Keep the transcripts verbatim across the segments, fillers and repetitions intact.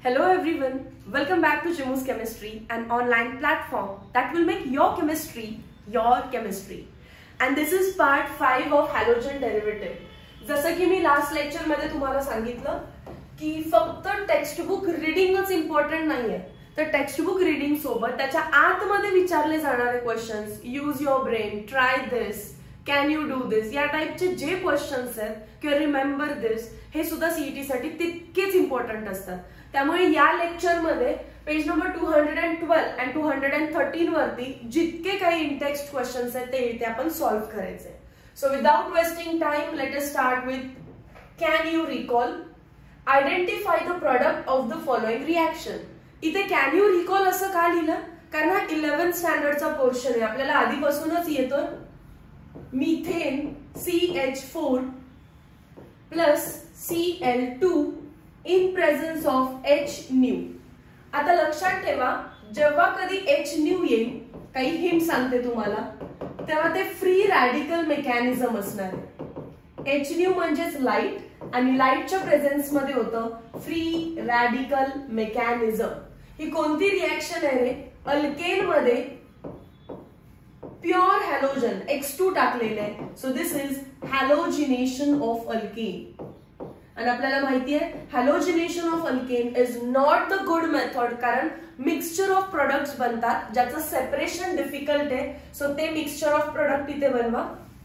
Hello everyone, welcome back to Jimu's Chemistry, an online platform that will make your chemistry your chemistry. And this is part five of halogen derivative. जसं की मी last lecture मध्ये तुम्हाला सांगितलं की फक्त textbook रीडिंगच important नाहीये, तर textbook reading सोबत त्याच्या आतमध्ये विचारले जाणारे questions, use your brain, try this, can you do this, या टाइपचे जे क्वेश्चन्स आहेत किंवा रिमेंबर दिस, हे सुद्धा सीईटी साठी तितकेच इम्पॉर्टंट असतात. त्यामुळे या लेक्चर मध्ये page number two hundred and twelve and two hundred and thirteen वरती जितके काही इंटेक्स्ट क्वेश्चन्स आहेत ते इथे आपण सॉल्व्ह करायचे. So without wasting time let us start with can you recall, identify the product of the following reaction. इथे can you recall असं का लिहिलं? कारण हा इलेव्हन्थ स्टँडर्डचा पोर्शन आहे, आपल्याला आधीपासूनच येतो. Methane C H four plus C L two in presence of H nu. आता लक्षात ठेवा, जेव्हा कधी एच न्यू येईल, काही हिंट सांगते तुम्हाला, तेव्हा ते फ्री रॅडिकल मेकॅनिझम असणार आहे. एच न्यू म्हणजेच लाईट आणि लाईटच्या प्रेझेन्स मध्ये होतं फ्री रॅडिकल मेकॅनिझम. ही कोणती रिएक्शन आहे रे? अल्केन मध्ये प्युअर हॅलोजन एक्स टू टाकलेले आहे. So this is halogenation of alkane. आणि आपल्याला माहिती आहे halogenation of alkane is not the good method, कारण मिक्सचर ऑफ प्रोडक्ट्स बनतात ज्याचं सेपरेशन डिफिकल्ट आहे. सो ते मिक्सचर ऑफ प्रोडक्ट इथे बनवा.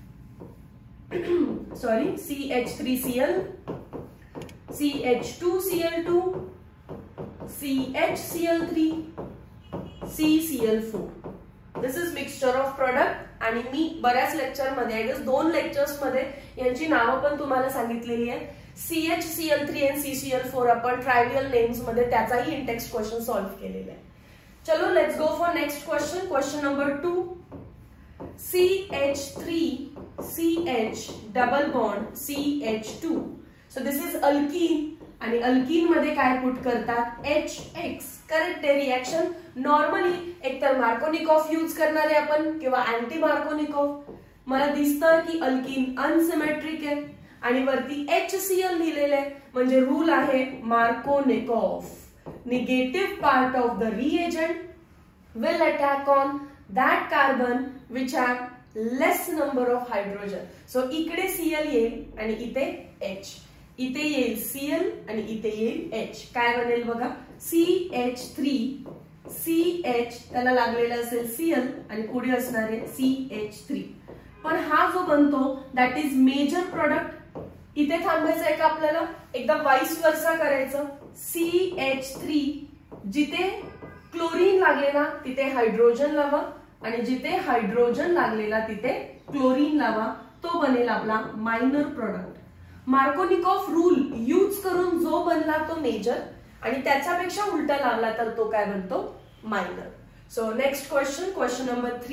Sorry, C H three C L, C H two C L two, C H C L three, C C L four. This is mixture of product. आणि मी बऱ्याच lecture मध्ये, I guess दोन lectures मध्ये यांची नावं पण तुम्हाला सांगितलेली आहे. C H C L three आणि सी सी एल फोर आपण ट्रायव्हियल नेम्स मध्ये त्याचाही इंटेक्स्ट क्वेश्चन सॉल्व्ह केलेला आहे. चलो let's go for next question. Question number two, C H three C H double bond C H two. So this is alkene आणि alkene मध्ये काय put करतात? H X. करेक्ट आहे. रिएक्शन नॉर्मली एकतर Markovnikov use करणारे आपण किंवा anti Markovnikov. मला दिसतं की अल्कीन अनसिमेट्रिक आहे आणि वरती एच सी एल लिहिलेले आहे, म्हणजे रूल आहे Markovnikov. Negative part of the reagent will attack on that carbon which have less number of hydrogen. So इकडे सीएल येईल आणि इथे एच, इथे येईल सीएल आणि इथे येईल एच. काय बनेल बघा? C H three C H, त्याला लागलेला असेल सीएल आणि पुढे असणार आहे सी एच थ्री. पण हा जो बनतो दॅट इज मेजर प्रोडक्ट. इथे थांबायचं आहे का आपल्याला? एकदम वाईस वर्सा करायचं. सी एच थ्री, जिथे क्लोरीन लागलेला तिथे हायड्रोजन लावा आणि जिथे हायड्रोजन लागलेला तिथे क्लोरीन लावा. तो बनेल आपला minor product. Markovnikov rule use करून जो बनला तो मेजर आणि त्याच्यापेक्षा उलटा लावला तर तो काय बनतो? Minor. So next question, question number three.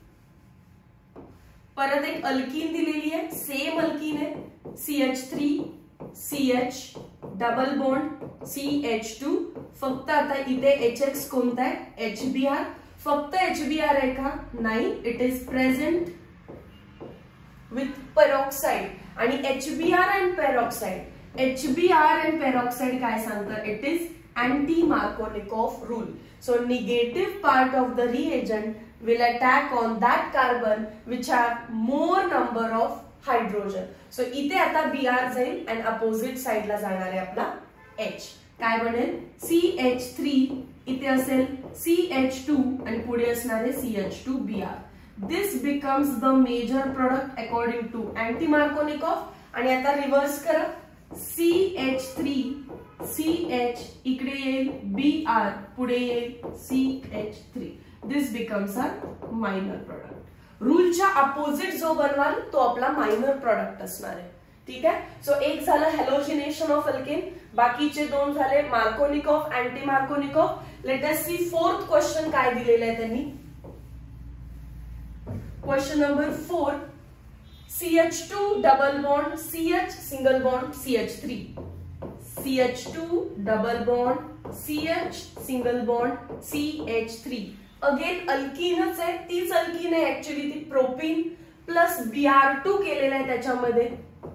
परत एक अल्कीन दिलेली आहे, सेम अल्कीन आहे. C H three C H double bond C H two. फक्त आता इथे एच एक्स कोणता आहे? H B R. फक्त एच बी आर आहे का? नाही, it is present with peroxide. आणि H B R and peroxide, H B R and peroxide काय सांगतं? It is anti Markovnikov rule. So negative part of the reagent will attack on that carbon which have more number of hydrogen. So इथे आता Br जाईल and opposite side ला जाणार आहे आपला H. काय बनेल? सी एच थ्री, इथे असेल सी एच टू आणि पुढे असणार आहे C H two B R. This becomes the major product according to anti Markovnikov. आणि आता रिव्हर्स करा. C H three C H, इकडे येईल बी आर, पुढे येईल C H three. This becomes a minor product. रूलच्या अपोजिट जो बनवाल तो आपला मायनर प्रोडक्ट असणार आहे. ठीक आहे. सो एक झालं हॅलोजिनेशन ऑफ अल्केन, बाकीचे दोन झाले Markovnikov, anti Markovnikov. Let us see fourth question काय दिलेलं आहे त्यांनी. Question number four, C H two double bond C H single bond C H three, C H two double bond C H single bond C H three. Again अल्कीनच आहे, तीच alkene आहे actually, ती propene plus B R two केलेलं आहे त्याच्यामध्ये in presence of C C L four.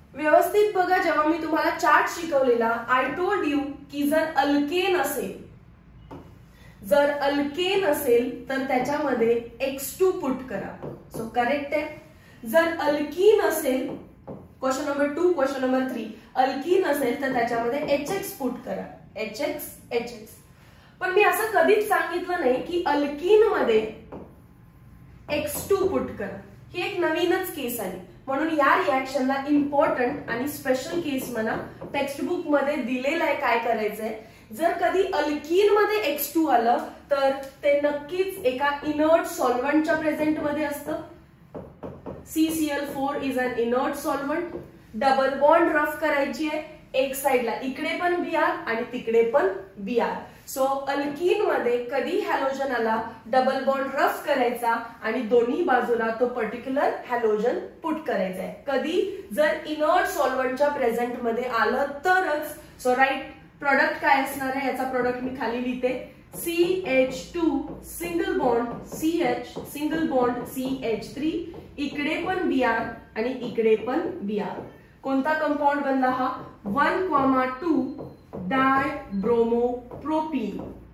व्यवस्थित बघा, जेव्हा मी तुम्हाला चार्ट शिकवलेला, आय टोल्ड यू की जर अल्केन असेल, जर अल्केन असेल तर त्याच्यामध्ये एक्स टू पुट करा. सो करेक्ट आहे. जर अल्कीन असेल, question number two, question number three, alkene असेल तर त्याच्यामध्ये एच एक्स पुट करा. H X H X. पण मी असं कधीच सांगितलं नाही की अल्कीन मध्ये एक्स टू पुट करा. ही एक नवीनच केस आली, म्हणून या रिएक्शनला इम्पॉर्टंट आणि स्पेशल केस म्हणा. टेक्स्ट बुक मध्ये दिलेलं आहे काय करायचंय. जर कधी अल्कीन मध्ये एक्स टू आलं तर ते नक्कीच एका इनर्ट सॉल्व्हंटच्या प्रेझेंट मध्ये असतं. C C L four is an inert solvent. Double bond rough करायची आहे, एक साइडला इकडे पण बीआर आणि तिकडे पण बीआर. सो अल्कीन मध्ये कधी हॅलोजन आला, डबल बॉन्ड रफ करायचा आणि दोन्ही बाजूला तो पर्टिक्युलर हॅलोजन पुट करायचा आहे. कधी जर इनर्ट सॉल्व्हंटच्या प्रेझेंट मध्ये आलं तरच. सो राईट प्रोडक्ट काय असणार आहे, याचा प्रोडक्ट मी खाली लिहिते. C H two single bond C H single bond C H three. इकडे पण बीआर आणि इकडे पण बीआर. कोणता कंपाऊंड बनला हा, one comma two dibromo propene.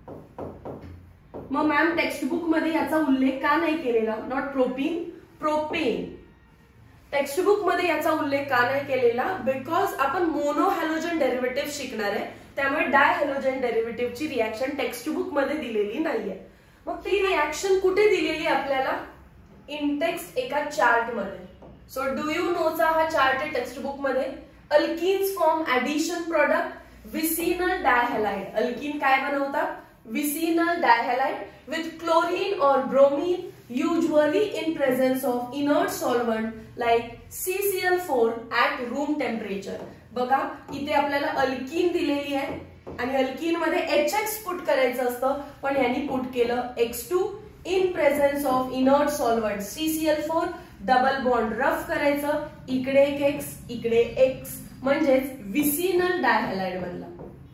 मग मॅम टेक्स्ट बुक मध्ये याचा उल्लेख का नाही केलेला, not propene propane. Textbook मध्ये याचा उल्लेख का नाही केलेला, बिकॉज आपण मोनो हॅलोजन डेरिव्हेटिव्ह शिकणार आहे, त्यामुळे डाय हॅलोजन डेरिव्हेटिव्हची रिएक्शन टेक्स्ट बुक मध्ये दिलेली नाहीये. मग ती रिएक्शन कुठे दिलेली आपल्याला, इन टेक्स्ट एका चार्ट मध्ये. सो डू यू नोचा हा चार्ट आहे टेक्स्ट बुक मध्ये. Alkenes form addition product vicinal dihalide. Alkene काय बनवतात, विसिनल डायहॅलाइड विथ क्लोरीन और bromine, usually in presence of inert solvent like C C L four at room temperature. बघा इथे आपल्याला अल्कीन दिलेली आहे आणि अल्कीन मध्ये एच एक्स पुट करायचं असतं, पण यांनी पुट केलं X two in presence of inert solvent C C L four. Double bond rough करायचं, इकडे एक एक्स इकडे एक्स, म्हणजेच विसिनल डायहॅलाइड बनला.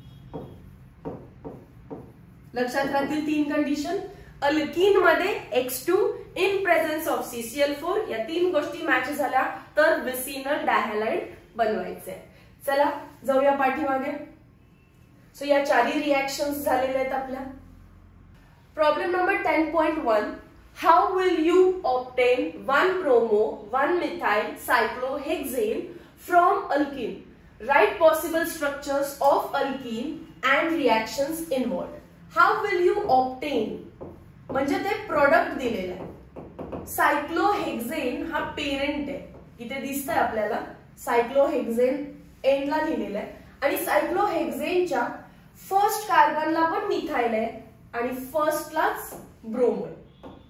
लक्षात राहतील तीन कंडिशन. अल्कीन मध्ये X two in presence of C C L four, या तीन गोष्टी मॅच झाल्या तर विसिनल डायहॅलाइड बनवायचे. चला जाऊया पाठीमागे. सो या चारही रिएक्शन्स झालेल्या आहेत आपल्या. Problem number ten point one. How will you obtain one bromo one methyl cyclohexane from alkene. Write possible structures of alkene and reactions involved. How will you obtain म्हणजे ते प्रोडक्ट दिलेलं आहे. सायक्लोहेक्सेन हा पेरेंट आहे, इथे दिसतंय आपल्याला. सायक्लोहेक्सेन एंडला लिहिलेलं आहे आणि सायक्लोहेक्सेनच्या फर्स्ट कार्बनला पण मिथाइल आहे आणि फर्स्टलाच ब्रोमो आहे.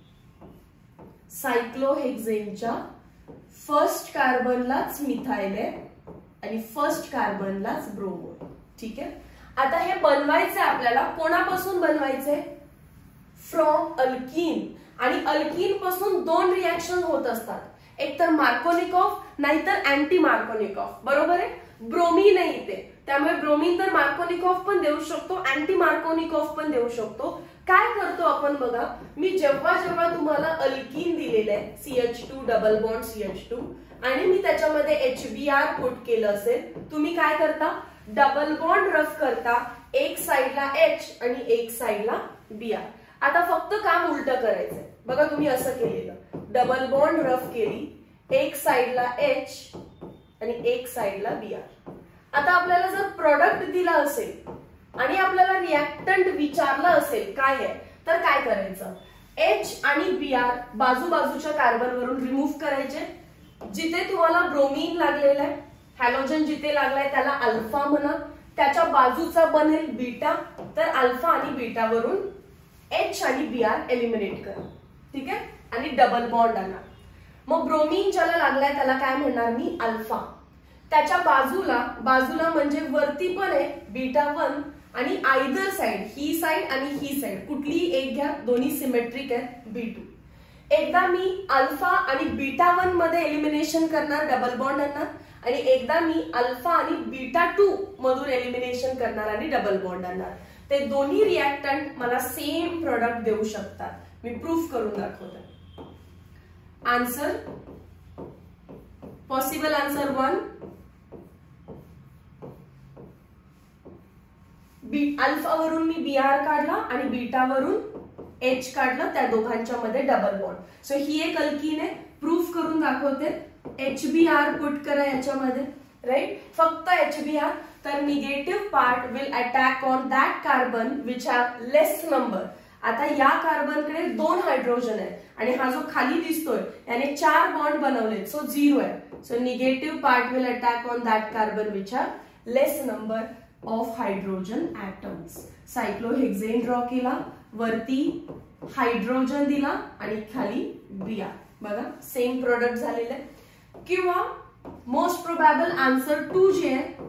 सायक्लोहेक्सेनच्या फर्स्ट कार्बनलाच मिथाइल आहे आणि फर्स्ट कार्बनलाच ब्रोमो आहे. ठीक आहे. आता हे बनवायचं आपल्याला, कोणापासून बनवायचंय, फ्रॉम अल्कीन. आणि अल्कीन पासून दोन रिएक्शन होत असतात, एक तर मार्कोनिकॉफ नाहीतर अँटी मार्कोनिकॉफ. बरोबर आहे. ब्रोमीन आहे इथे, त्यामुळे ब्रोमीन तर मार्कोनिकॉफ पण देऊ शकतो, अँटी मार्कोनिकॉफ पण देऊ शकतो. काय करतो आपण बघा, मी जेव्हा जेव्हा तुम्हाला अल्कीन दिलेलं आहे C H two double bond C H two आणि मी त्याच्यामध्ये एच बी आर पुट केलं असेल, तुम्ही काय करता, डबल बॉन्ड रफ करता, एक साइडला एच आणि एक साइडला बी आर. आता फक्त काम उलट करायचंय. बघा तुम्ही असं केलेलं, डबल बॉन्ड रफ केली, एक साइडला एच आणि एक साइडला बी आर. आता आपल्याला जर प्रोडक्ट दिला असेल आणि आपल्याला रिएक्टंट विचारलं असेल काय आहे, तर काय करायचं, एच आणि बी आर बाजूबाजूच्या कार्बन वरून रिमूव्ह करायचे. जिथे तुम्हाला ब्रोमीन लागलेला आहे, हॅलोजन जिथे लागलाय त्याला अल्फा म्हणा, त्याच्या बाजूचा बनेल बीटा, तर अल्फा आणि बीटा वरून एच आणि बी आर एलिमिनेट करा. ठीक आहे. आणि डबल बॉन्ड आणा. मग ब्रोमीन ज्याला लागलाय त्याला काय म्हणणार मी, अल्फा. त्याच्या बाजूला बाजूला म्हणजे वरती पण आहे बीटा वन आणि आयदर साइड, ही साइड आणि ही साइड कुठलीही एक घ्या, दोन्ही सिमेट्रिक आहेत, बी टू. एकदा मी अल्फा आणि बीटा वन मध्ये एलिमिनेशन करणार, डबल बॉन्ड आणणार, आणि एकदा मी अल्फा आणि बीटा टू मधून एलिमिनेशन करणार आणि डबल बॉन्ड आणणार. ते दोन्ही रिएक्टंट मला सेम प्रोडक्ट देऊ शकतात. मी प्रूफ करून दाखवते. Answer, possible answer one, B alpha वरून मी बी आर काढला आणि बीटा वरून एच काढलं, त्या दोघांच्या मध्ये डबल बॉन्ड. सो ही एक अल्कीन आहे, प्रूफ करून दाखवते. एच बी आर पुट करा याच्यामध्ये, राईट. फक्त एच बी आर, तर negative part will attack on that carbon which have less number. आता या कार्बनकडे दोन हायड्रोजन आहे आणि हा जो खाली दिसतोय याने चार बॉन्ड बनवले, सो झिरो आहे. So negative part will attack on that carbon which have less number of hydrogen atoms. Cyclohexane draw केला, वरती हायड्रोजन दिला आणि खाली बीआर. बघा सेम प्रोडक्ट झालेले. किंवा मोस्ट प्रोबॅबल आन्सर टू जे आहे,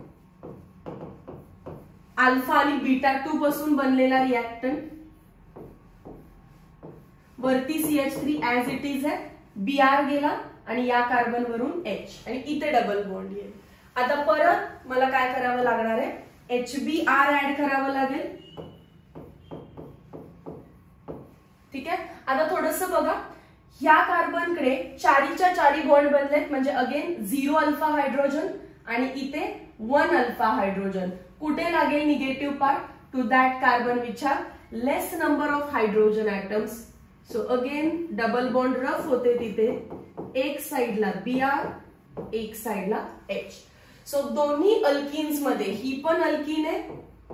अल्फा आणि बीटा टू पासून बनलेला रिएक्टंट, वरती C H three as it is आहे, बीआर गेला आणि या कार्बन वरून एच आणि इथे डबल बॉन्ड येईल. आता परत मला काय करावं लागणार आहे, एच बी आर ऍड करावं लागेल. ठीक आहे. आता थोडस बघा, ह्या कार्बनकडे चारीच्या चारी बॉन्ड बनलेत, म्हणजे अगेन झिरो अल्फा हायड्रोजन आणि इथे वन अल्फा हायड्रोजन. कुठे लागेल negative part? To that carbon which have less number of hydrogen atoms. So again double bond rough होते तिथे, एक साइडला बी आर, एक साइडला एच. सो दोन्ही अल्किन्स मध्ये ही पण अल्किन आहे,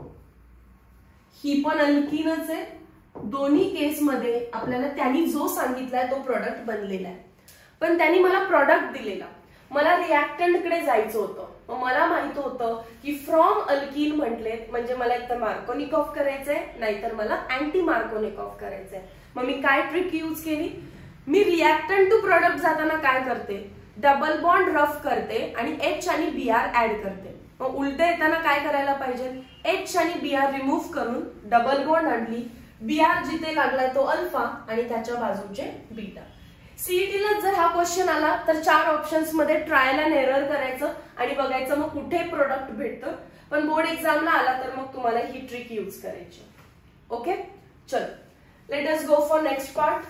ही पण अल्किनच आहे. दोन्ही केस मध्ये आपल्याला त्यांनी जो सांगितलाय तो प्रोडक्ट बनलेला आहे. पण त्यांनी मला प्रोडक्ट दिलेला, मला रिएक्टंट कडे जायचं होतं. मग मला माहित होतं की फ्रॉम अल्किन म्हटले म्हणजे मला एकतर मार्कोनिकॉफ करायचंय, नाहीतर मला अँटी मार्कोनिकॉफ करायचंय. मग मी काय ट्रिक यूज केली, मी रिएक्टंट टू प्रोडक्ट जाताना काय करते, डबल बॉन्ड रफ करते आणि एच आणि बी आर ऍड करते. मग उलट येताना काय करायला पाहिजे, एच आणि बी आर रिमूव्ह करून डबल बॉन्ड आणली, बी आर जिथे लागलाय तो अल्फा आणि त्याच्या बाजूचे बीटा. सीईटीला जर हा क्वेश्चन आला तर चार ऑप्शन्स मध्ये ट्रायल अँड एरर करायचं आणि बघायचं मग कुठे प्रोडक्ट भेटतं. पण बोर्ड एक्झामला आला तर मग तुम्हाला ही ट्रिक यूज करायची. ओके, चल let us go for next part.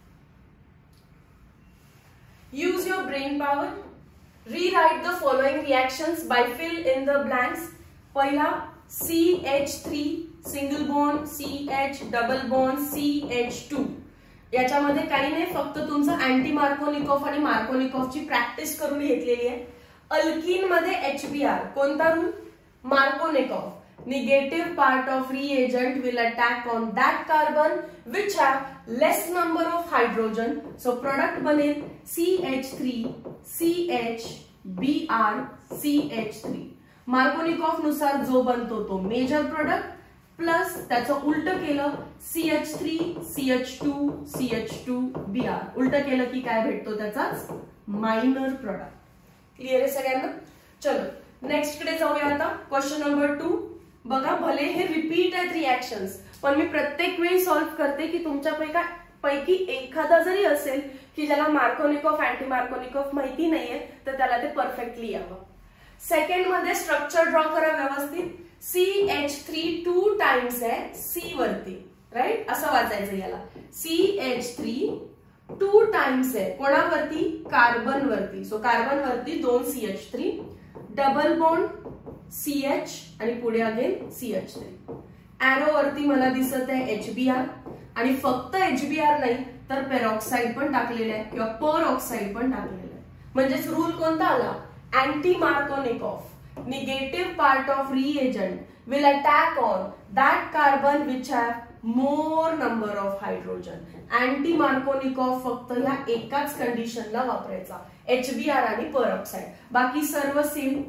Use your brain power. Rewrite the following reactions by fill in the blanks. पहिला C H three single bond, C H double bond, C H two. याच्यामध्ये काही नाही, फक्त तुमचं anti Markovnikov आणि मार्कोनिकॉफची practice करून घेतलेली आहे. अल्किन मध्ये एच बी आर, कोणता rule, Markovnikov. Negative part of reagent will attack on that carbon which have less number of hydrogen. So product बनेल C H three C H B R C H three. Markovnikov नुसार जो बनतो तो major product, plus त्याचं उलट केलं C H three C H two C H two B R. उलट केलं की काय भेटतो, त्याचाच मायनर प्रोडक्ट. क्लिअर आहे सगळ्यांना? चलो नेक्स्ट कडे जाऊया आता. Question number two. बघा भले हे रिपीट आहेत रिएक्शन्स, पण मी प्रत्येक वेळी सॉल्व्ह करते की तुमच्यापैकी पैकी एखादा जरी असेल की ज्याला मार्कोनिकॉफ अँटी मार्कोनिकॉफ माहिती नाहीये तर त्याला ते परफेक्टली यावं. सेकंड मध्ये स्ट्रक्चर ड्रॉ करा व्यवस्थित. C H three two times आहे सी वरती, राईट, असं वाचायचं याला. C H three two times आहे कोणावरती, कार्बन वरती. सो कार्बन वरती दोन C H three, double bond C H आणि पुढे again C H three. Arrow वरती मला दिसत आहे एच बी आर आणि फक्त एच बी आर नाही तर पेरॉक्साइड पण टाकलेलं आहे किंवा पर ऑक्साइड पण टाकलेलं आहे. म्हणजेच रूल कोणता आला, anti Markovnikov. Negative part of reagent will attack on that carbon which have more number of hydrogen. Anti Markovnikov फक्त ह्या एकाच कंडिशनला वापरायचा, एच बी आर आणि परऑक्साइड. बाकी सर्व same.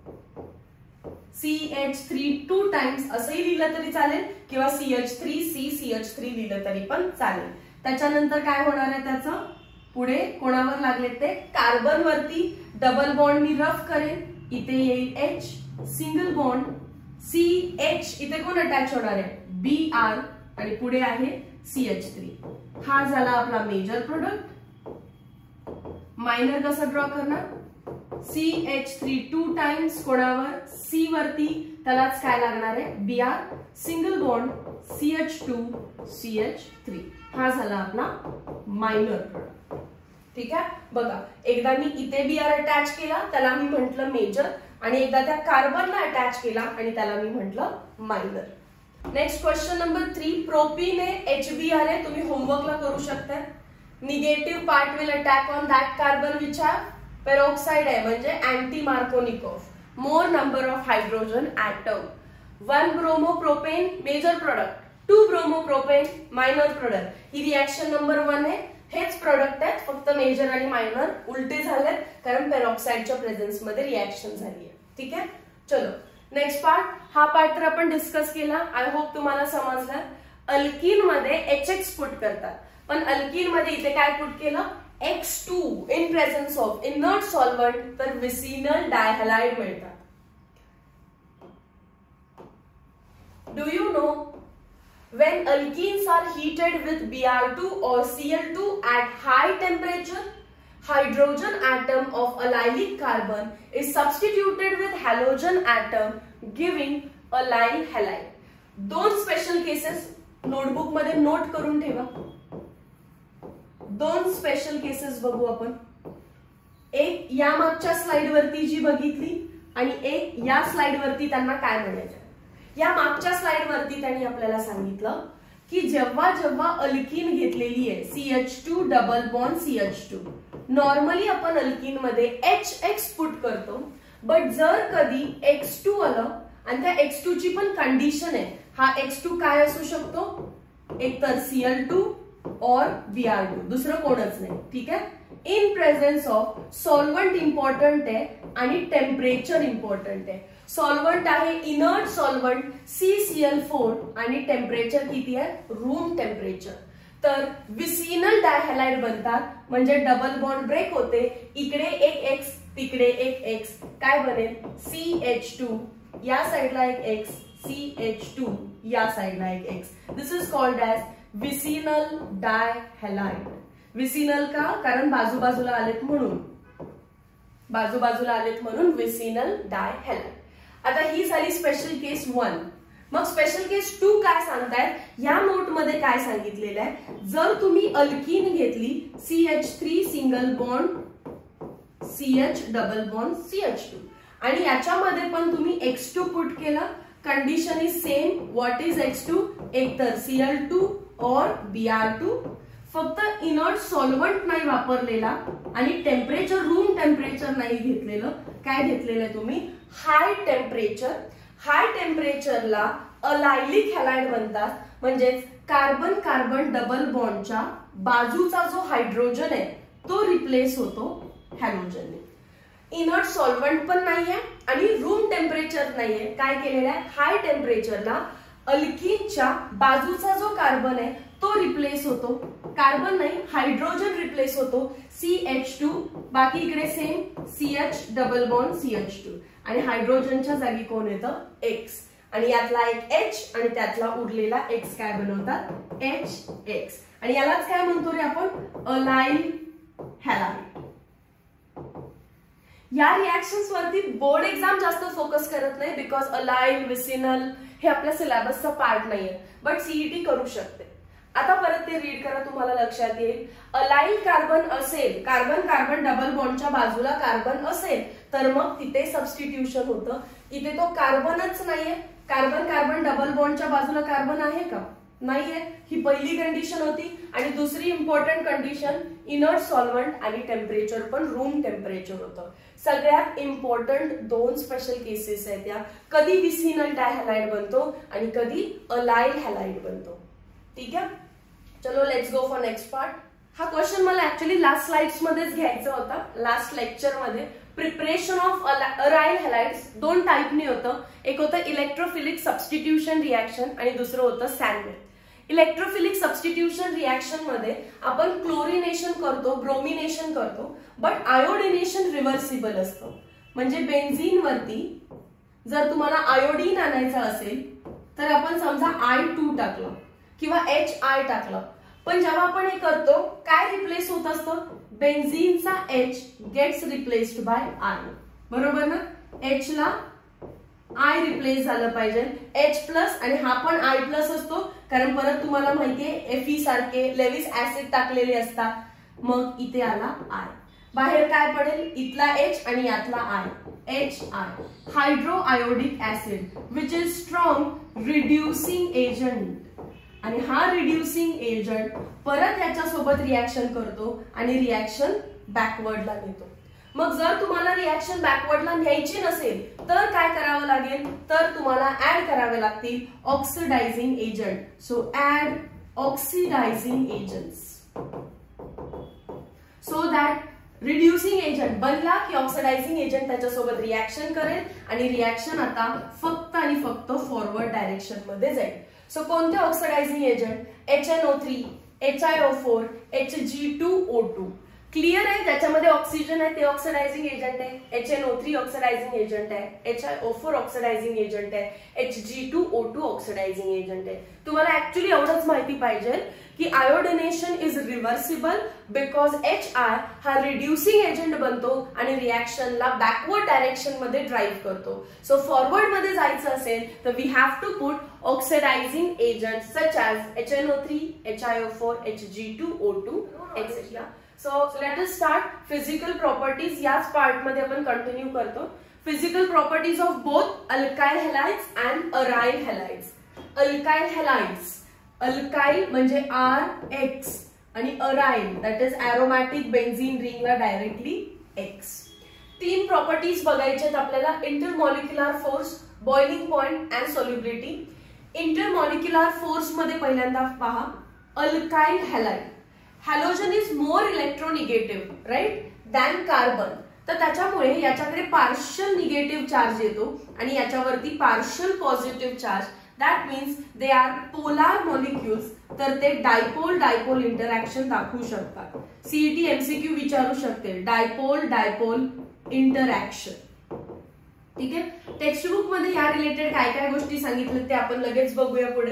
C H three two times असंही लिहिलं तरी चालेल किंवा C H three C C H three लिहिलं तरी पण चालेल. त्याच्यानंतर काय होणार आहे, त्याचं पुढे कोणावर लागले ते कार्बन वरती डबल बॉन्ड मी रफ करेन. इथे येईल H single bond C H, इथे कोण अटॅच होणार आहे, बी आर आणि पुढे आहे सी एच थ्री. हा झाला आपला मेजर प्रोडक्ट. मायनर कसं ड्रॉ करणार, C H three two times कोणावर, सी वरती, त्यालाच काय लागणार आहे, B R single bond C H two C H three. हा झाला आपला मायनर प्रोडक्ट. ठीक आहे. बघा एकदा मी इथे बी आर अटॅच केला त्याला मी म्हंटल मेजर आणि एकदा त्या कार्बनला अटॅच केला आणि त्याला मी म्हंटल minor. Next question number three, propene आहे, एचबीआर आहे, तुम्ही होमवर्कला करू शकता. Negative part will attack on that carbon which have peroxide आहे म्हणजे anti Markovnikov. More number of hydrogen atom. One bromopropane major product, two bromopropane minor product. ही reaction number one आहे. हेच प्रोडक्ट आहेत, फक्त मेजर आणि मायनर उलटे झालेत कारण पेरॉक्साइडच्या प्रेझेन्स मध्ये रिएक्शन झाली आहे. ठीक आहे, चलो नेक्स्ट पार्ट. हा पार्ट तर आपण डिस्कस केला. आय होप तुम्हाला समजला. अल्कीन मध्ये एच एक्स पुट करतात, पण अल्कीन मध्ये इथे काय पुट केलं, X two in presence of inert solvent, तर विसिनल डायहॅलाइड मिळतात. Do you know when alkenes are heated with B R two or C L two at high temperature, hydrogen atom of allylic carbon is substituted with halogen atom giving allyl halide. दोन special cases notebook मध्ये note करून ठेवा. दोन special cases बघू आपण. एक या मागच्या स्लाइड वरती जी बघितली आणि एक या स्लाइड वरती त्यांना काय म्हणायचं. या मागच्या स्लाइड वरती त्यांनी आपल्याला सांगितलं की जेव्हा जेव्हा अल्कीन घेतलेली आहे C H two double bond C H two, normally आपण अल्कीन मध्ये एच एक्स पुट करतो, बट जर कधी एक्स टू आलं आणि त्या एक्स टू ची पण कंडिशन आहे, हा एक्स टू काय असू शकतो, एक तर सी एल टू और बी आर टू, दुसरं कोणच नाही. ठीक आहे, in presence of solvent important आहे आणि टेम्परेचर इम्पॉर्टंट आहे. सॉल्व्हंट आहे inert solvent C C L four आणि टेम्परेचर किती आहे, रूम टेम्परेचर. तर विसिनल डायहॅलाइड बनतात म्हणजे डबल बॉन्ड ब्रेक होते. इकडे एक एक्स तिकडे एक एक्स, काय बनेल सी एच टू, या साइडला एक एक्स, सी एच टू या साइडला एक X. This is called as vicinal dihalide. Vicinal का, कारण बाजूबाजूला आलेत म्हणून, बाजूबाजूला आलेत म्हणून विसिनल डायहॅलाइड. आता ही झाली स्पेशल केस वन. मग स्पेशल केस टू काय सांगतायत, या नोट मध्ये काय सांगितलेलं आहे, जर तुम्ही अल्कीन घेतली C H three single bond C H double bond C H two आणि याच्यामध्ये पण तुम्ही एक्स टू पुट केला, condition is same. What is X two, एक तर सी एल टू और बी आर टू. फक्त इनर्ट सॉल्व्हंट नाही वापरलेला आणि टेम्परेचर रूम टेम्परेचर नाही घेतलेलं. काय घेतलेलं तुम्ही, हाय टेम्परेचर. हाय टेम्परेचरला अलायलिक हॅलाइड बनतात, म्हणजेच कार्बन कार्बन डबल बॉन्डच्या बाजूचा जो हायड्रोजन आहे तो रिप्लेस होतो हॅलोजनने. इनर्ट सॉल्व्हंट पण नाहीये आणि रूम टेम्परेचर नाहीये. काय केलेलं आहे, हाय टेम्परेचरला अल्कीनच्या बाजूचा जो कार्बन आहे तो रिप्लेस होतो. कार्बन नाही, हायड्रोजन रिप्लेस होतो सी एच टू. बाकी इकडे same C H double bond C H two आणि हायड्रोजनच्या जागी कोण येतं, एक्स. आणि यातला एक एच आणि त्यातला उरलेला एक्स काय बनवतात, एच एक्स. आणि यालाच काय म्हणतो रे आपण, अलाइल हॅलाइड. या रिएक्शन्स वरती बोर्ड एक्झाम जास्त फोकस करत नाही, बिकॉज अलाइल विसिनल हे आपल्या सिलेबसचा पार्ट नाहीये, बट सीईटी करू शकते. आता परत ते रीड करा, तुम्हाला लक्षात येईल. अलाइल कार्बन असेल, कार्बन कार्बन डबल बॉन्डच्या बाजूला कार्बन असेल तर मग तिथे सबस्टिट्यूशन होतं. इथे तो कार्बनच नाहीये. कार्बन कार्बन डबल बॉन्डच्या बाजूला कार्बन आहे का, नाहीये. ही पहिली कंडिशन होती. आणि दुसरी इम्पॉर्टंट कंडिशन, इनर्ट सॉल्व्हंट आणि टेम्परेचर पण रूम टेम्परेचर होतं. सगळ्यात इम्पॉर्टंट दोन स्पेशल केसेस आहेत त्या, कधी विसिनल डायहॅलाइड बनतो आणि कधी अलाइल हॅलाइड बनतो. ठीक आहे, चलो let's go for next part. हा क्वेश्चन मला ऍक्च्युअली लास्ट स्लाइड्स मध्येच घ्यायचा होता, लास्ट लेक्चर मध्ये. प्रिपरेशन ऑफ अराइल हॅलाइड्स दोन टाइपनी होतं. एक होतं इलेक्ट्रोफिलिक सबस्टिट्यूशन रिएक्शन आणि दुसरं होतं सॅन्डविच. इलेक्ट्रोफिलिक सबस्टिट्यूशन रिएक्शन मध्ये आपण क्लोरिनेशन करतो, ब्रोमिनेशन करतो, बट आयोडिनेशन रिव्हर्सिबल असतं. म्हणजे बेन्झीन वरती जर तुम्हाला आयोडीन आणायचं असेल तर आपण समजा आय टू टाकलं किंवा एच आय टाकलं, पण जेव्हा आपण हे करतो काय रिप्लेस होत असतं, बेन्झीनचा H gets replaced by I. बरोबर ना, एच ला आय रिप्लेस झालं पाहिजे, एच प्लस, आणि हा पण आय प्लस असतो कारण परत तुम्हाला माहितीये एफ ई सारखे लेविस ऍसिड टाकलेले असतात. मग इथे आला आय, बाहेर काय पडेल, इथला एच आणि यातला I, H I, hydroiodic acid, which is strong reducing agent. आणि हा रिड्युसिंग एजंट परत याच्यासोबत रिएक्शन करतो आणि रिएक्शन बॅकवर्डला नेतो. मग जर तुम्हाला रिएक्शन बॅकवर्डला न्यायची नसेल तर काय करावं लागेल, तर तुम्हाला ऍड करावे लागतील oxidising agent. So add oxidising agents so that reducing agent बनला की ऑक्सिडायझिंग एजंट त्याच्यासोबत रिएक्शन करेल आणि रिएक्शन आता फक्त आणि फक्त फॉरवर्ड डायरेक्शन मध्ये जाईल. सो कोणते oxidising agent? H N O three, H I O four, H G two O two. Clear आहे? त्याच्यामध्ये ऑक्सिजन आहे ते ऑक्सिडायझिंग एजंट आहे, H N O three oxidising agent आहे, H I O four oxidising agent आहे, H G two O two oxidising agent आहे. तुम्हाला actually एवढंच माहिती पाहिजे की iodination is reversible because H I हा रिड्युसिंग एजंट बनतो आणि रिएक्शनला बॅकवर्ड डायरेक्शन मध्ये ड्राईव्ह करतो. सो फॉरवर्ड मध्ये जायचं असेल तर we have to put oxidising agent such as H N O three, H I O four, H G two O two etcetera. So let us start physical properties. याच part मध्ये आपण continue करतो. Physical properties of both alkyl halides and aryl halides. Alkyl halides, alkyl म्हणजे R X आणि aryl that is aromatic benzene रिंगला directly X. तीन properties बघायच्यात आपल्याला. Intermolecular force, boiling point and solubility. Intermolecular force मध्ये पहिल्यांदा पहा alkyl halide. Halogen is more electronegative right than carbon. तर त्याच्यामुळे याच्याकडे पार्शियल निगेटिव्ह चार्ज येतो आणि याच्यावरती partial positive charge. That means they are polar molecules. तर ते डायपोल डायपोल इंटरॅक्शन दाखवू शकतात. सीईटी एमसीक्यू विचारू शकते डायपोल डायपोल इंटरॅक्शन. ठीक आहे. टेक्स्टबुक मध्ये या रिलेटेड काय काय गोष्टी सांगितल्या ते आपण लगेच बघूया पुढे.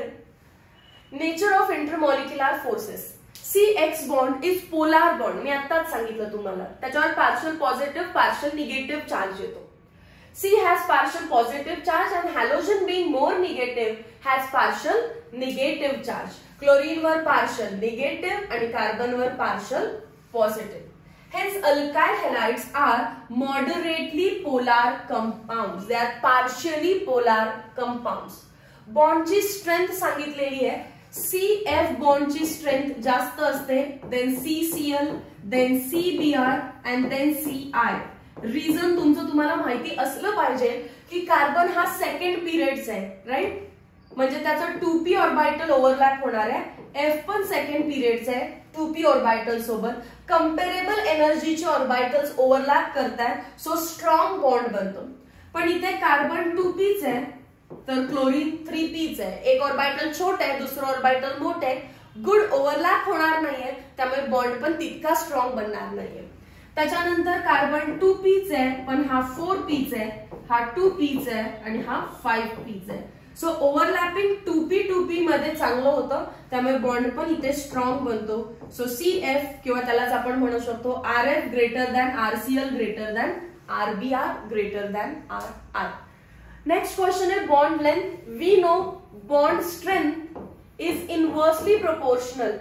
Nature of intermolecular forces. C X bond is polar bond. मी आताच सांगितलं तुम्हाला. त्याच्यावर partial positive partial negative charge येतो. C has partial positive charge and halogen being more negative has partial negative charge. Chlorine वर partial negative आणि carbon वर partial positive. Hence alkyl halides are moderately polar compounds. They are partially polar compounds. Bond ची strength सांगितलेली आहे. C F bond ची strength जास्त असते, then C C L, then C B R and then C I. Reason तुमचं तुम्हाला माहिती असलं पाहिजे की कार्बन हा सेकंड पिरियडचा आहे राईट. म्हणजे त्याचा टू पी ऑर्बिटल ओव्हरलॅप होणार आहे. एफ पण सेकंड पिरियडचा आहे टू पी ऑर्बिटल सोबत. कंपेरेबल एनर्जीचे ऑर्बिटल्स ओव्हरलॅप करतात. सो स्ट्रॉंग बॉन्ड बनतो. पण इथे कार्बन टू पीच आहे तर क्लोरीन थ्री पीच आहे. एक ऑर्बिटल छोट आहे, दुसरं ऑर्बिटल मोठं आहे. गुड ओव्हरलॅप होणार नाहीये, त्यामुळे बॉन्ड पण तितका स्ट्रॉंग बनणार नाहीये. त्याच्यानंतर कार्बन टू पीच आहे पण हा फोर पीच आहे, हा टू पीच आहे आणि हा फाईव्ह पीच आहे. So overlapping two P two P मध्ये चांगलं होतं, त्यामुळे बॉन्ड पण इथे स्ट्रॉंग बनतो. सो सी एफ किंवा त्यालाच आपण म्हणू शकतो R F greater than R C L greater than R B R greater than R R. Next question आहे bond length. We know bond strength is inversely proportional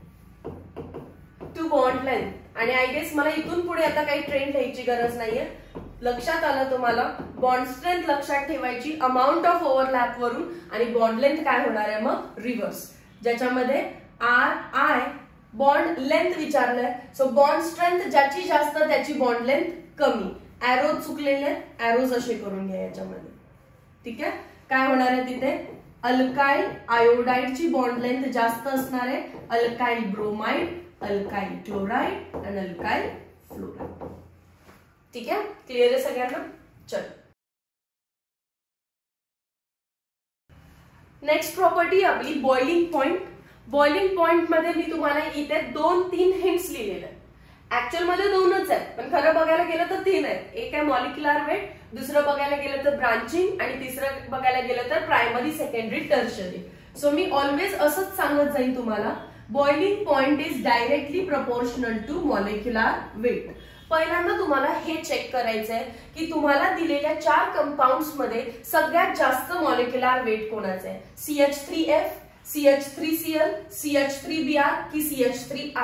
to bond length. आणि I guess मला इथून पुढे आता काही trend लिहायची गरज नाहीये. लक्षात आलं तुम्हाला. बॉन्ड स्ट्रेंथ लक्षात ठेवायची अमाऊंट ऑफ ओव्हरलॅप वरून आणि बॉन्ड लेंथ काय होणार आहे मग रिव्हर्स, ज्याच्यामध्ये आर आय बॉन्ड लेंथ विचारलंय. सो बॉन्ड स्ट्रेंथ ज्याची जास्त त्याची बॉन्ड लेंथ कमी. एरो चुकलेले, एरोज असे करून घ्या याच्यामध्ये. ठीक आहे. काय होणार आहे तिथे अल्काइल आयोडाइडची बॉन्ड लेंथ जास्त असणार आहे. अल्काइल ब्रोमाइड, अल्काइल क्लोराइड आणि अल्काइल फ्लोराइड. ठीक आहे. क्लिअर आहे सगळ्यांना. चल नेक्स्ट प्रॉपर्टी आपली बॉइलिंग पॉइंट. बॉइलिंग पॉइंट मध्ये मी तुम्हाला इथे दोन तीन हिंट्स लिहिलेले आहेत. ऍक्च्युअल मध्ये दोनच आहेत पण खरं बघायला गेलं तर तीन आहेत. एक आहे मॉलिक्युलर वेट, दुसरं बघायला गेलं तर ब्रांचिंग आणि तिसरं बघायला गेलं तर प्रायमरी सेकंडरी टर्शरी. सो मी ऑलवेज असंच सांगत जाईन तुम्हाला boiling point is directly proportional to molecular weight. पहिल्यांदा तुम्हाला हे चेक करायचंय की तुम्हाला दिलेल्या चार कंपाऊंड्स मध्ये सगळ्यात जास्त मॉलिक्युलर वेट कोणाचं आहे. C H three F, C H three C L, C H three B R की C H three I.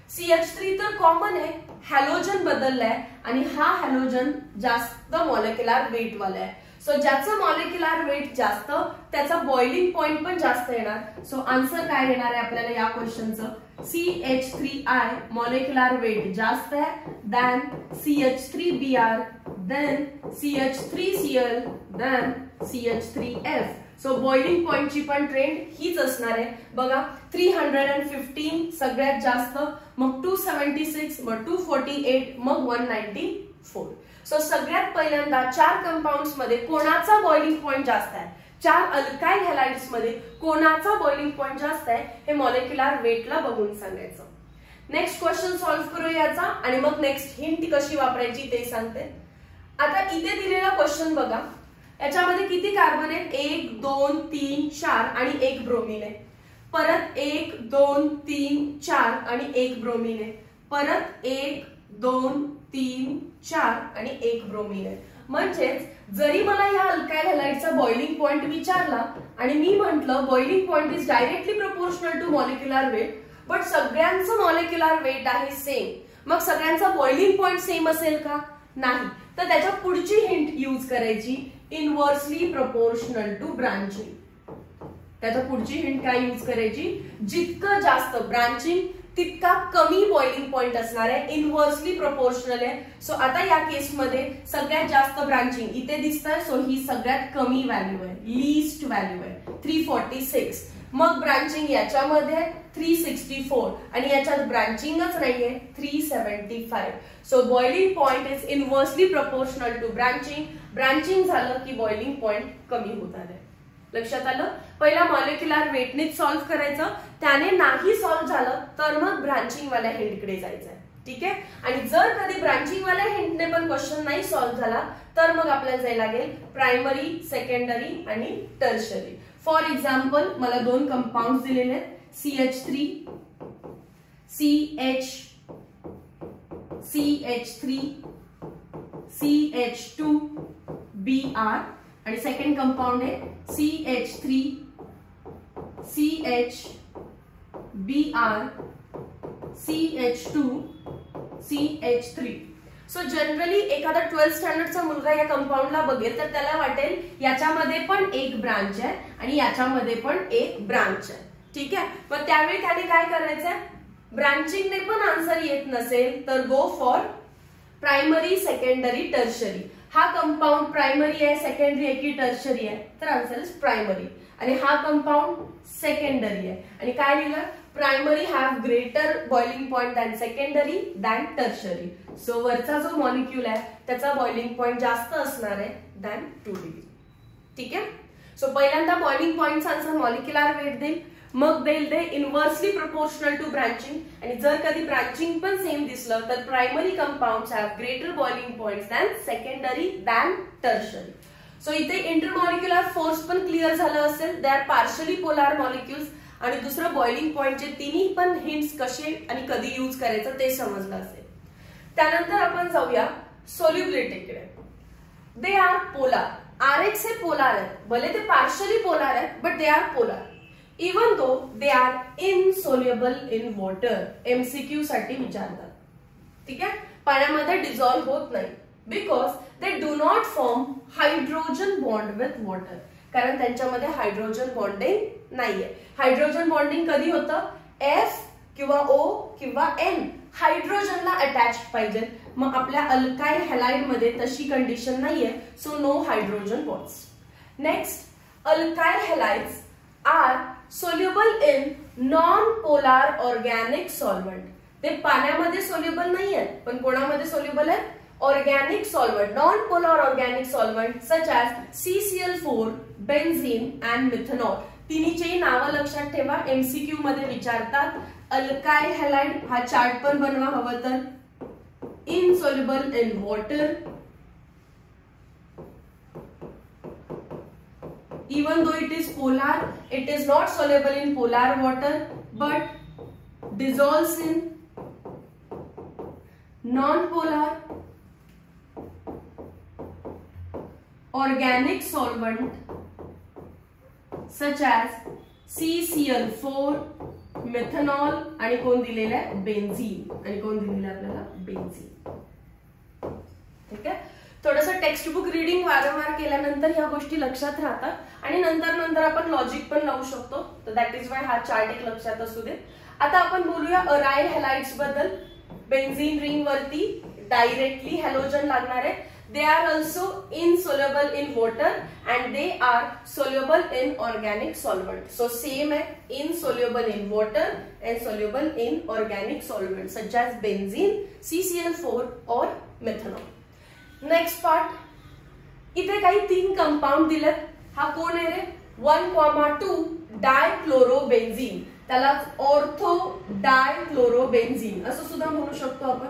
C H three तर कॉमन आहे, हॅलोजन बदललाय आणि हा हॅलोजन जास्त मॉलिक्युलर वेट वाला आहे. सो ज्याचं मॉलिक्युलर वेट जास्त त्याचा बॉइलिंग पॉइंट पण जास्त येणार. सो आन्सर काय येणार आहे आपल्याला या क्वेश्चनचं, C H three I molecular weight जास्त आहे than C H three B R, then C H three C L, then C H three F. So boiling पॉइंटची पण ट्रेंड हीच असणार आहे. बघा थ्री हंड्रेड अँड फिफ्टीन सगळ्यात जास्त, मग टू सेव्हन्टी सिक्स, मग टू फोर्टी एट, मग वन नाईन्टी फोर. सो सगळ्यात पहिल्यांदा चार कंपाऊंड्स मध्ये कोणाचा बॉइलिंग पॉइंट जास्त आहे, चार अल्काइल हॅलाइड्स मध्ये कोणाचा बॉइलिंग पॉइंट जास्त आहे हे मॉलिक्युलर वेटला बघून सांगायचं. नेक्स्ट क्वेश्चन सॉल्व्ह करू याचा आणि मग नेक्स्ट हिंट कशी वापरायची ते सांगते. आता इथे दिलेला क्वेश्चन बघा, याच्यामध्ये किती कार्बन आहेत, एक दोन तीन चार आणि एक ब्रोमीन आहे. परत एक दोन तीन चार आणि एक ब्रोमीन आहे. परत एक दोन तीन चार आणि एक ब्रोमीन आहे. म्हणजेच जरी मला या अल्काइल हॅलाइडचा बॉइलिंग पॉइंट विचारला आणि मी म्हटलं boiling point is directly proportional to molecular weight, but सगळ्यांचं मॉलिक्युलर वेट आहे सेम, मग सगळ्यांचा बॉइलिंग पॉइंट सेम असेल का, नाही. तर त्याच्या पुढची हिंट यूज करायची, इनव्हर्सली प्रोपोर्शनल टू ब्रांचिंग. त्याच्या पुढची हिंट काय यूज करायची, जितकं जास्त ब्रांचिंग तितका कमी बॉइलिंग पॉइंट असणार आहे, इनव्हर्सली प्रोपोर्शनल आहे. सो आता या केसमध्ये सगळ्यात जास्त ब्रांचिंग इथे दिसत आहे, सो ही सगळ्यात कमी व्हॅल्यू आहे, लीस्ट व्हॅल्यू आहे थ्री फोर्टी सिक्स. मग ब्रांचिंग याच्यामध्ये थ्री सिक्स्टी फोर आणि याच्यात ब्रांचिंगच नाहीये three seventy five. So boiling point is inversely proportional to branching. Branching झालं की बॉइलिंग पॉइंट कमी होत आहे. लक्षात आलं. पहिला मॉलिक्युलर वेटनेच सॉल्व्ह करायचं, त्याने नाही सॉल्व्ह झालं तर मग ब्रांचिंग वाल्या हिंटकडे जायचंय. ठीक आहे. आणि जर कधी ब्रांचिंग वाल्या हिंटने पण क्वेश्चन नाही सॉल्व्ह झाला तर मग आपल्याला जायला लागेल प्रायमरी, सेकंडरी आणि टर्शरी. फॉर एक्झाम्पल मला दोन कंपाऊंड दिलेले आहेत, C H three, C H C H three, C H two B R आणि सेकंड कंपाऊंड आहे C H three, C H B R, C H two, C H three. So generally एखादा twelfth स्टँडर्डचा मुलगा या कंपाऊंडला बघेल तर त्याला वाटेल याच्यामध्ये पण एक ब्रांच आहे आणि याच्यामध्ये पण एक ब्रांच आहे. ठीक आहे. मग त्यावेळी त्याने काय करायचंय, ब्रांचिंगने पण आन्सर येत नसेल तर go for primary, secondary, tertiary. हा कंपाऊंड प्रायमरी आहे, सेकंडरी आहे की टर्शरी आहे, तर आन्सर इज प्रायमरी. आणि हा कंपाऊंड सेकंडरी आहे आणि काय लिहिलं, primary have greater boiling point than secondary than tertiary. So वरचा जो मॉलिक्यूल आहे त्याचा बॉइलिंग पॉइंट जास्त असणार आहे दॅन टू डिग्री. ठीक आहे. सो पहिल्यांदा बॉइलिंग पॉइंटचा आन्सर मॉलिक्युलर वेट देईल, मग देईल the inversely proportional to branching. आणि जर कधी ब्रांचिंग पण सेम दिसलं तर primary compounds have greater boiling points than secondary than tertiary. So इथे इंटरमॉलिक्युलर फोर्स पण क्लिअर झालं असेल, they are partially polar molecules. आणि दुसरं बॉइलिंग पॉइंटचे तिन्ही पण हिंट्स कसे आणि कधी यूज करायचं ते समजलं असेल. त्यानंतर आपण जाऊया सोल्युबिलिटीकडे. They are polar. R X हे पोलार आहेत, भले ते पार्शली पोलार आहेत but they are polar. Even though they are insoluble in water. MCQ साठी विचारतात. ठीक आहे. पाण्यामध्ये डिझॉल्व्ह होत नाही because they do not form hydrogen bond with water. कारण त्यांच्यामध्ये हायड्रोजन बॉन्डिंग नाहीये. हायड्रोजन बॉन्डिंग कधी होतं, एफ किंवा ओ किंवा एन हायड्रोजनला अटॅच पाहिजे. मग आपल्या अल्काइल हॅलाइड मध्ये तशी कंडिशन नाहीये, so no hydrogen bonds. Next, alkyl halides are soluble in non polar organic solvent. ते पाण्यामध्ये सोल्युबल नाही आहेत पण कोणामध्ये सोल्युबल आहेत, organic solvent, non polar organic solvent such as C C L four, benzene and methanol. तिन्हीची नावं लक्षात ठेवा, एमसीक्यू मध्ये विचारतात. अल्काइल हॅलाइड हा चार्ट पण बनवा हवं तर. Insoluble in water, even though it is polar, it is not soluble in polar water but dissolves in non-polar organic solvent such as C C L four, methanol आणि कोण दिलेलं आहे benzene आणि कोण दिलेलं आहे आपल्याला बेन्झीन. ठीक आहे. थोडंसं टेक्स्ट बुक रिडिंग वारंवार केल्यानंतर ह्या गोष्टी लक्षात राहतात आणि नंतर नंतर आपण लॉजिक पण लावू शकतो. तर दॅट इज वाय हा चार्ट एक लक्षात असू दे. आता आपण बोलूया अराइल हॅलाइड्स बद्दल. बेन्झीन रिंग वरती डायरेक्टली हॅलोजन लागणार आहे. They are also insoluble in water and they are soluble in organic solvent. So same है, insoluble in water and soluble in organic solvent such as benzene, C C L four और methanol. Next part, इथे काही तीन compound दिलेत. हा कोण आहे रे? One comma two dichlorobenzene. त्याला ऑर्थो डायक्लोरोबेन्झीन असं सुद्धा म्हणू शकतो आपण.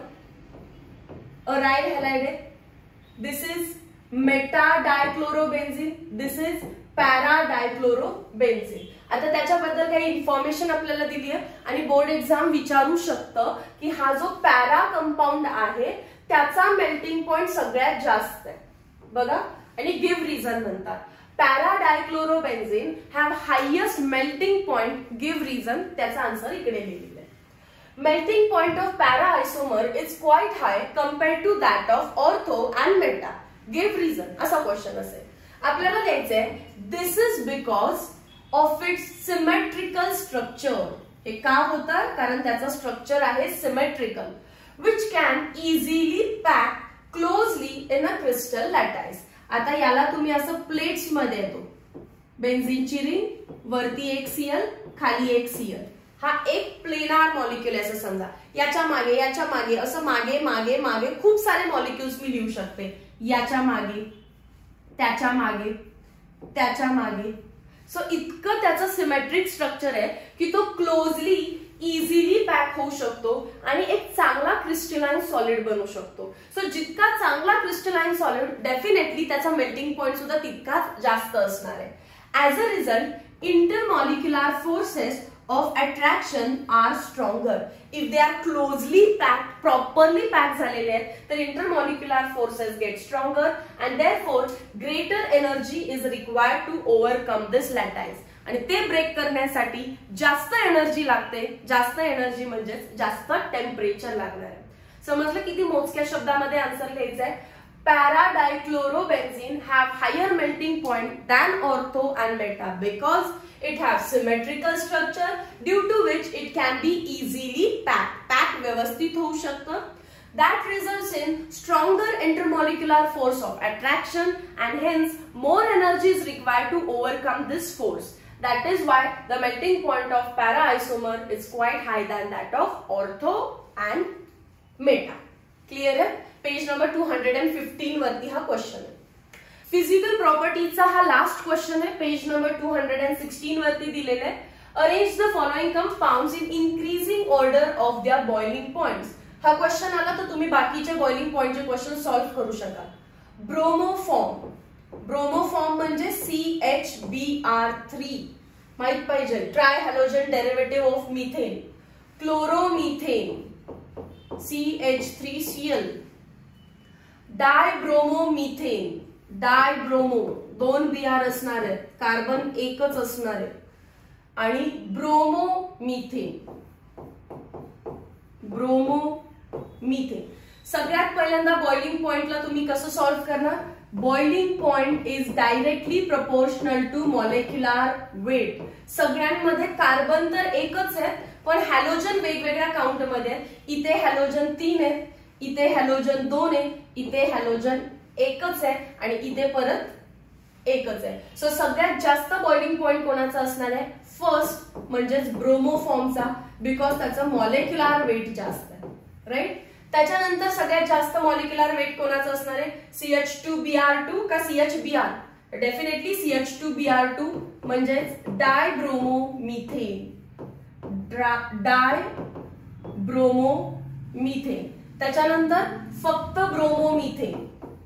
अराइल हॅलाइड आहे. This is meta dichlorobenzene. This is para dichlorobenzene. आता त्याच्याबद्दल काही इन्फॉर्मेशन आपल्याला दिली आहे आणि बोर्ड एक्झाम विचारू शकतं की हा जो पॅरा कंपाऊंड आहे त्याचा मेल्टिंग पॉइंट सगळ्यात जास्त आहे बघा आणि गिव्ह रिझन म्हणतात. Para dichlorobenzene have highest melting point. Give reason त्याचा आन्सर इकडे लिहिलेला आहे. Melting point of para isomer is quite high compared to that of ortho and meta. Give reason. असा क्वेश्चन असेल. आपल्याला द्यायचंय this is because of its symmetrical structure. हे का होतं? कारण त्याचा स्ट्रक्चर आहे symmetrical, which can easily pack closely in a crystal lattice. आता याला तुम्ही असं प्लेट्स मध्ये येतो. बेन्झीनची रिंग वरती एक सीएल खाली एक सीएल. हा एक प्लेनार मॉलिक्यूल आहे असं समजा. याच्या मागे याच्या मागे असं मागे मागे मागे खूप सारे मॉलिक्यूल्स मी लिहू शकते. याच्या मागे त्याच्या मागे त्याच्या मागे. सो इतकं त्याचं सिमेट्रिक स्ट्रक्चर आहे की तो क्लोजली इझिली पॅक होऊ शकतो आणि एक चांगला क्रिस्टलाइन सॉलिड बनू शकतो. सो जितका चांगला क्रिस्टलाइन सॉलिड डेफिनेटली त्याचा मेल्टिंग पॉइंट सुद्धा तितकाच जास्त असणार आहे. As a result intermolecular forces of attraction are stronger if they are closely packed, properly packed झालेले आहेत तर intermolecular forces get stronger and therefore greater energy is required to overcome this lattice. आणि ते ब्रेक करण्यासाठी जास्त energy लागते. जास्त energy म्हणजे जास्त टेम्परेचर लागणार आहे. समजलं किती मोजक्या शब्दामध्ये आन्सर लिहायचं आहे. Para dichlorobenzene have higher melting point than ortho and meta because it has symmetrical structure due to which it can be easily packed. Pack व्यवस्थित होऊ शकतं. That results in stronger intermolecular force of attraction and hence more energy is required to overcome this force. That is why the melting point of para isomer is quite high than that of ortho and meta. Clear है? Page number two hundred and fifteen वरती हा question आहे. Physical प्रॉपर्टीचा हा last question आहे. Page number two hundred and sixteen वरती दिलेला आहे. Arrange the following compounds in increasing order of their boiling points. हा क्वेश्चन आला तर तुम्ही बाकीचे बॉइलिंग पॉइंटचे क्वेश्चन सॉल्व्ह करू शकाल. ब्रोमोफॉर्म. ब्रोमोफॉर्म म्हणजे C H B R three माहित पाहिजे. Tri halogen derivative of methane. Chloromethane C H three C L. Dibromomethane. Dibromo दोन बीआर असणार आहेत. कार्बन एकच असणार आहे. आणि ब्रोमोमिथेन. ब्रोमोमिथेन. सगळ्यात पहिल्यांदा बॉइलिंग पॉइंटला तुम्ही कसं सॉल्व्ह करणार? Boiling point is directly proportional to molecular weight. सगळ्यांमध्ये कार्बन तर एकच आहे पण हॅलोजन वेगवेगळ्या काउंट मध्ये आहेत. इथे हॅलोजन तीन आहेत, इथे हॅलोजन दोन आहे, इथे हॅलोजन एकच आहे आणि इथे परत एकच आहे. सो सगळ्यात जास्त बॉइलिंग पॉइंट कोणाचा असणार आहे? फर्स्ट म्हणजेच ब्रोमोफॉर्मचा, बिकॉज त्याचं मॉलिक्युलर वेट जास्त आहे. राईट. त्याच्यानंतर सगळ्यात जास्त मॉलिक्युलर वेट कोणाचं असणार आहे? C H two B R two का C H B R? Definitely C H two B R two म्हणजेच डायब्रोमोमिथेन. डाय ब्रोमोमिथेन. त्याच्यानंतर फक्त ब्रोमोमिथेन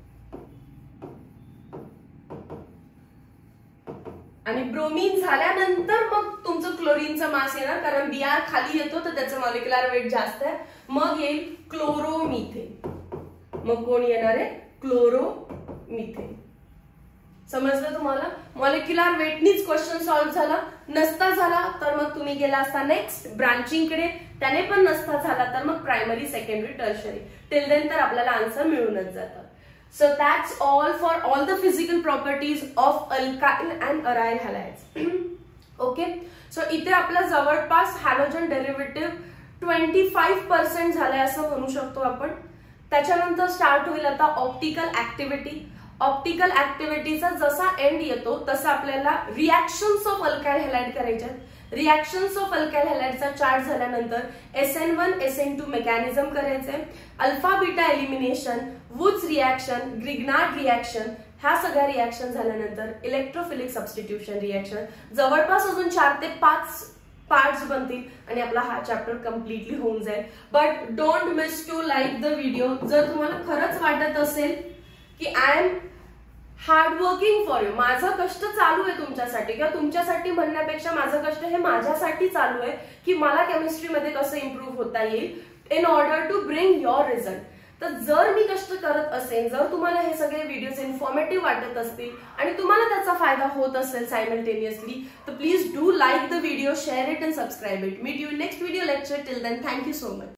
आणि ब्रोमीन झाल्यानंतर मग तुमचं क्लोरीनचं मास येणार, कारण बीआर खाली येतो तर त्याचं मॉलिक्युलर वेट जास्त आहे. मग येईल क्लोरोमिथेन. मग कोण येणार आहे? क्लोरोमिथेन. समजलं तुम्हाला? मॉलिक्युलर वेटनीच क्वेश्चन सॉल्व्ह झाला, नसता झाला तर मग तुम्ही गेला असता नेक्स्ट ब्रांचिंग कडे, त्याने पण नसता झाला तर मग primary, secondary, tertiary. Till then तर आपल्याला आन्सर मिळूनच जातं. So that's all for all the physical properties of alkyl and aryl halides. Okay. So इथे आपला जवळपास हॅलोजन डेरिव्हेटिव्ह पंचवीस पर्सेंट झाले असं म्हणू शकतो आपण. त्याच्यानंतर स्टार्ट होईल आता ऑप्टिकल ऍक्टिव्हिटी. ऑप्टिकल ऍक्टिव्हिटीचा जसा एंड येतो तसा आपल्याला रिएक्शन्स ऑफ अल्काइल हॅलाइड करायचे. रिएक्शन्स ऑफ अल्काइल हॅलाइडचा चार्ट झाल्यानंतर S N one S N two mechanism करायचे, alpha beta elimination, Wurtz reaction, Grignard reaction, ह्या सगळ्या रिएक्शन झाल्यानंतर इलेक्ट्रोफिलिक सबस्टिट्यूशन रिएक्शन, जवळपास अजून चार ते पाच पार्ट्स बनतील आणि आपला हा चॅप्टर कम्प्लिटली होऊन जाईल. But don't miss to like the video. जर तुम्हाला खरंच वाटत असेल की I am hard working for you, माझं कष्ट चालू आहे तुमच्यासाठी, किंवा तुमच्यासाठी म्हणण्यापेक्षा माझं कष्ट हे माझ्यासाठी चालू आहे की मला केमिस्ट्रीमध्ये कसं इम्प्रूव्ह होता येईल in order to bring your result. तर जर मी कष्ट करत असेल, जर तुम्हाला हे सगळे व्हिडिओज इन्फॉर्मेटिव्ह वाटत असतील आणि तुम्हाला त्याचा फायदा होत असेल सायमल्टेनियसली, तर please do like the video, share it and subscribe it. Meet you next video lecture. Till then thank you so much.